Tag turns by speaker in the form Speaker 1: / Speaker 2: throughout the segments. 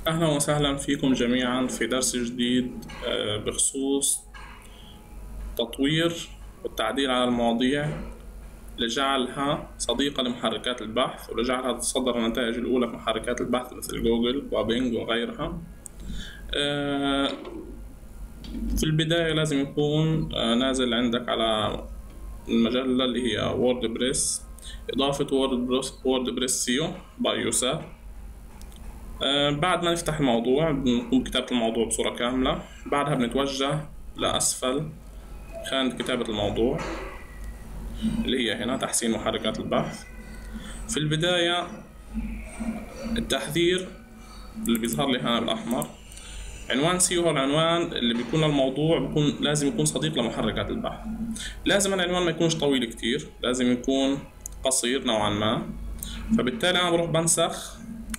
Speaker 1: أهلا وسهلا فيكم جميعا في درس جديد بخصوص تطوير والتعديل على المواضيع لجعلها صديقة لمحركات البحث ولجعلها تتصدر النتائج الأولى في محركات البحث مثل جوجل وبينج وغيرها. آه، في البداية لازم يكون نازل عندك على المجلة اللي هي ووردبريس، إضافة ووردبريس سيو باي يوسف. بعد ما نفتح الموضوع بنقوم بكتابة الموضوع بصورة كاملة، بعدها بنتوجه لأسفل خانة كتابة الموضوع اللي هي هنا تحسين محركات البحث. في البداية التحذير اللي بيظهر لي هنا بالأحمر، عنوان سيو هو العنوان اللي بيكون الموضوع لازم يكون صديق لمحركات البحث. لازم العنوان ما يكونش طويل كتير، لازم يكون قصير نوعا ما. فبالتالي أنا بروح بنسخ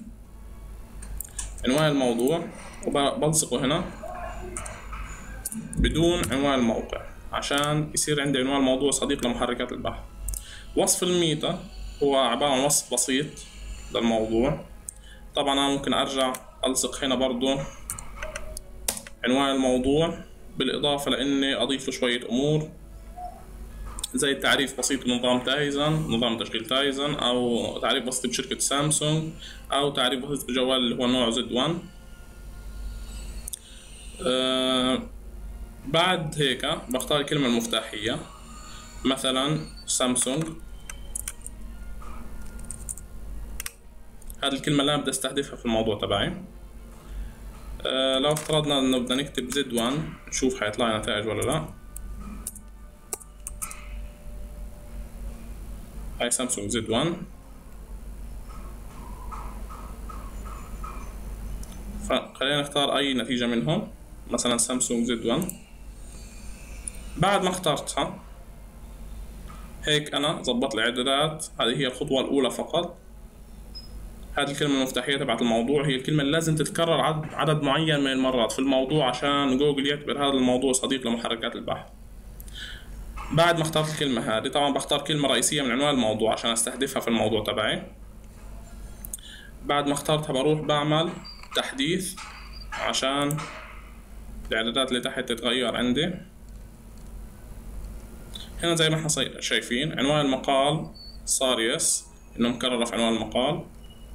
Speaker 1: عنوان الموضوع وبلصقه هنا بدون عنوان الموقع عشان يصير عندي عنوان الموضوع صديق لمحركات البحث. وصف الميتا هو عبارة عن وصف بسيط للموضوع. طبعا أنا ممكن أرجع ألصق هنا برضو عنوان الموضوع، بالإضافة لإني أضيف له شوية أمور زي تعريف بسيط بنظام تايزن، نظام تشغيل تايزن، أو تعريف بسيط بشركة سامسونج، أو تعريف بسيط بجوال اللي هو نوع زد 1. بعد هيك بختار الكلمة المفتاحية، مثلا سامسونج. هذه الكلمة اللي أنا بدي أستهدفها في الموضوع تبعي. لو افترضنا إنه بدنا نكتب زد 1 نشوف حيطلع لنا نتائج ولا لا. هاي سامسونج زد 1. فخلينا نختار أي نتيجة منهم، مثلا سامسونج زد 1. بعد ما اخترتها هيك أنا ظبط الإعدادات. هذه هي الخطوة الأولى فقط. هذه الكلمة المفتاحية تبعت الموضوع هي الكلمة اللي لازم تتكرر عدد معين من المرات في الموضوع عشان جوجل يعتبر هذا الموضوع صديق لمحركات البحث. بعد ما اخترت الكلمة هذه طبعا بختار كلمة رئيسية من عنوان الموضوع عشان استهدفها في الموضوع تبعي. بعد ما اخترتها بروح بعمل تحديث عشان الإعدادات اللي تحت تتغير عندي. هنا زي ما احنا شايفين عنوان المقال صار يس، انه مكرر في عنوان المقال.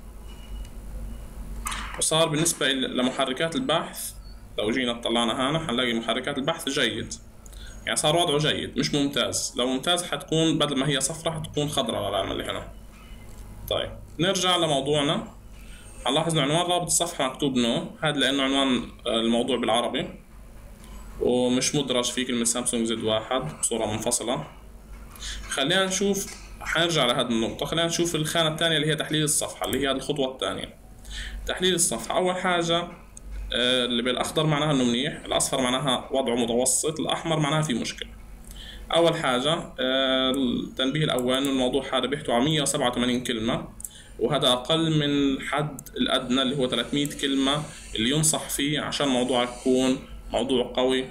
Speaker 1: وصار بالنسبة لمحركات البحث لو جينا اطلعنا هنا حنلاقي محركات البحث جيد، يعني صار وضعه جيد مش ممتاز. لو ممتاز حتكون بدل ما هي صفرة حتكون خضراء العلامة اللي هنا. طيب نرجع لموضوعنا. هنلاحظ انه عنوان رابط الصفحة مكتوب نو، هذا لانه عنوان الموضوع بالعربي ومش مدرج فيه كلمة سامسونج زد 1 بصورة منفصلة. خلينا نشوف، حنرجع لهذه النقطة. خلينا نشوف الخانة الثانية اللي هي تحليل الصفحة، اللي هي الخطوة الثانية. تحليل الصفحة أول حاجة اللي بالأخضر معناها إنه منيح، الأصفر معناها وضعه متوسط، الأحمر معناها في مشكلة. أول حاجة التنبيه الأول إنه الموضوع هذا بيحتوي على 187 كلمة، وهذا أقل من الحد الأدنى اللي هو 300 كلمة اللي ينصح فيه عشان موضوعك يكون موضوع قوي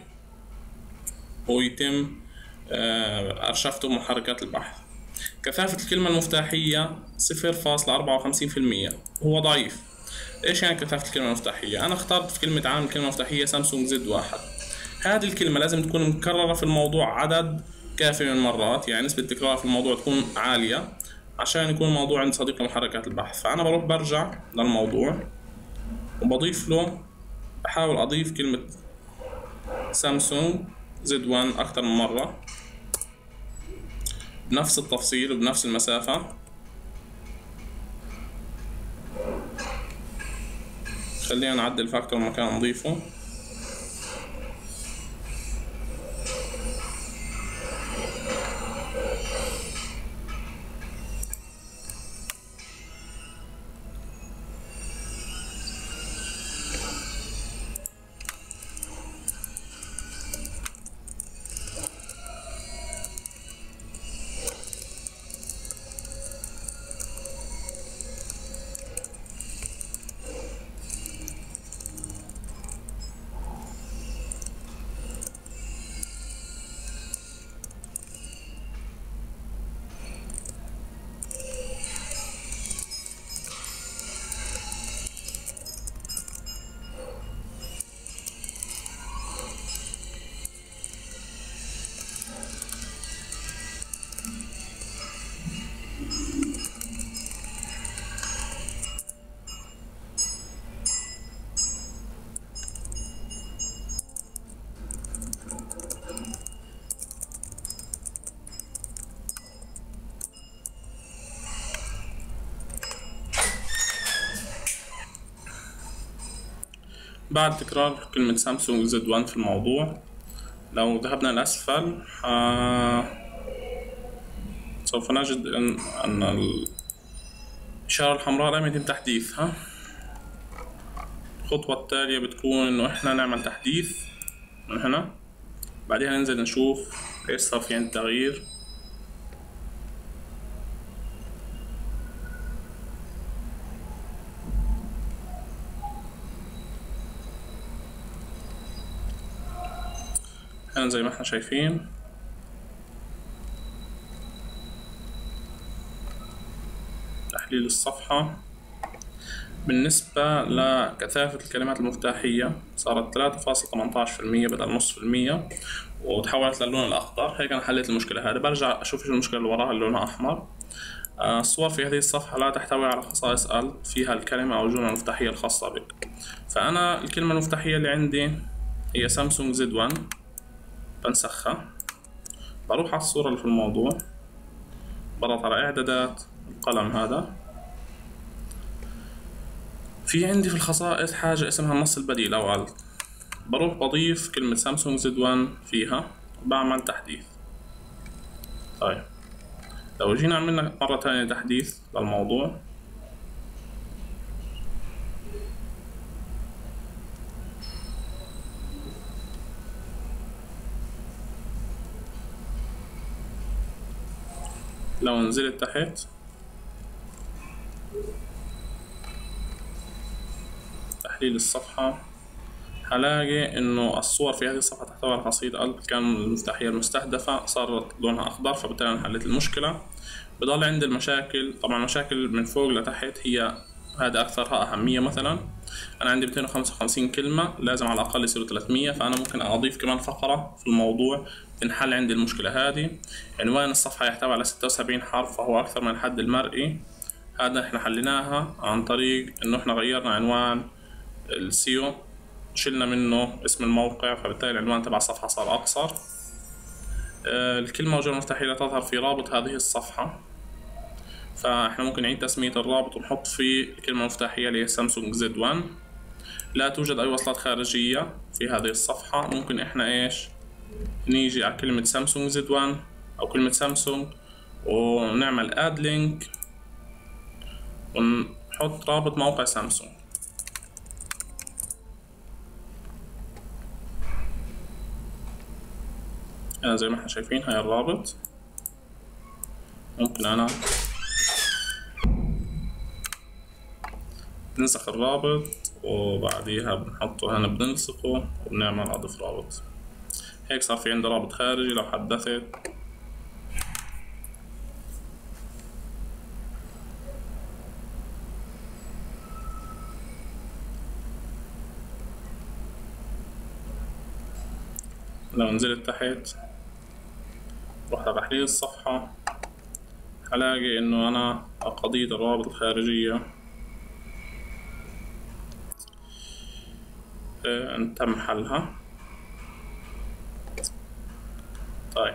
Speaker 1: ويتم أرشفته محركات البحث. كثافة الكلمة المفتاحية 0.54%، هو ضعيف. ايش يعني كثافة الكلمة المفتاحية؟ أنا اخترت في كلمة عام الكلمة المفتاحية سامسونج زد 1. هذه الكلمة لازم تكون مكررة في الموضوع عدد كافي من المرات، يعني نسبة تكرار في الموضوع تكون عالية عشان يكون الموضوع عند صديق لمحركات البحث. فأنا بروح برجع للموضوع وبضيف له، بحاول أضيف كلمة سامسونج زد 1 أكثر من مرة بنفس التفصيل وبنفس المسافة. خلينا نعدل فاكتور مكان نضيفه. بعد تكرار كلمة سامسونج زد 1 في الموضوع، لو ذهبنا الأسفل سوف نجد أن الإشارة الحمراء لم يتم تحديثها. الخطوة التالية بتكون إنه إحنا نعمل تحديث من هنا، بعدها ننزل نشوف إيش صار في عند تغيير. هنا زي ما إحنا شايفين تحليل الصفحة بالنسبة لكثافة الكلمات المفتاحية صارت 3.18% بدل نص في المية، وتحولت للون الأخضر. هيك أنا حليت المشكلة هذه. برجع أشوف شو المشكلة اللي وراها اللي لونها أحمر. الصور في هذه الصفحة لا تحتوي على خصائص فيها الكلمة أو الجملة المفتاحية الخاصة بك. فأنا الكلمة المفتاحية اللي عندي هي سامسونج زد 1، بنسخها، بروح على الصورة اللي في الموضوع، بضغط على إعدادات القلم هذا. في عندي في الخصائص حاجة اسمها النص البديل أو بروح بضيف كلمة سامسونج زد 1 فيها وبعمل تحديث. طيب لو جينا عملنا مرة تانية تحديث للموضوع، لو نزلت تحت تحليل الصفحة هلاقي إنه الصور في هذه الصفحة تحتوي على خاصية الكلمة المفتاحية المستهدفة صارت لونها أخضر، فبالتالي أنا حليت المشكلة. بضل عندي المشاكل، طبعا مشاكل من فوق لتحت هي هذا أكثرها أهمية. مثلا أنا عندي 255 كلمة، لازم على الأقل يصيروا 300، فأنا ممكن أضيف كمان فقرة في الموضوع تنحل عندي المشكلة هذه. عنوان الصفحة يحتوي على 76 حرف فهو أكثر من الحد المرئي. هذا إحنا حليناها عن طريق إنه إحنا غيرنا عنوان السيو، شلنا منه اسم الموقع، فبالتالي العنوان تبع الصفحة صار أقصر. الكلمة والجملة المفتاحية تظهر في رابط هذه الصفحة، فإحنا ممكن نعيد تسمية الرابط ونحط فيه الكلمة المفتاحية اللي هي سامسونج زد 1. لا توجد أي وصلات خارجية في هذه الصفحة. ممكن إحنا إيش نيجي على كلمة سامسونج زد 1 أو كلمة سامسونج ونعمل اد لينك ونحط رابط موقع سامسونج. زي ما احنا شايفين هاي الرابط. ممكن أنا ننسخ الرابط وبعديها بنحطه هنا، بنلصقه وبنعمل أضيف رابط. هيك صار في عندي رابط خارجي. لو حدثت لو نزلت تحت رحت على تحليل الصفحة هلاقي إنه أنا قضية الروابط الخارجية تم حلها. طيب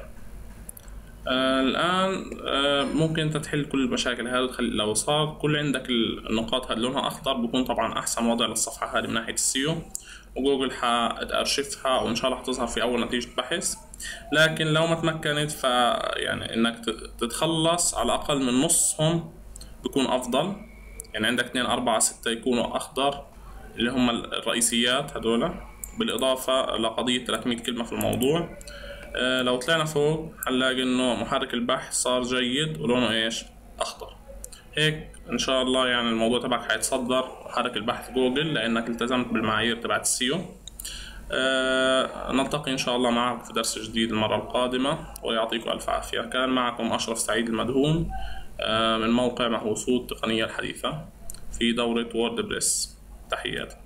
Speaker 1: الآن ممكن أنت تحل كل المشاكل هذه. لو صار كل عندك النقاط هذه لونها أخضر بكون طبعا أحسن وضع للصفحة هذه من ناحية السيو، وجوجل حتأرشفها وإن شاء الله حتظهر في أول نتيجة بحث. لكن لو ما تمكنت يعني إنك تتخلص على الأقل من نصهم بيكون أفضل. يعني عندك 2 4 6 يكونوا أخضر اللي هم الرئيسيات هذولا، بالإضافة لقضية 300 كلمة في الموضوع. لو طلعنا فوق هنلاقي إنه محرك البحث صار جيد ولونه إيش أخضر. هيك إن شاء الله يعني الموضوع تبعك حيتصدر محرك البحث جوجل لأنك التزمت بالمعايير تبعت السيو. نلتقي إن شاء الله معكم في درس جديد المرة القادمة، ويعطيكم ألف عافية. كان معكم أشرف سعيد المدهون من موقع مهووسو التقنية الحديثة في دورة ووردبريس. تحياتي.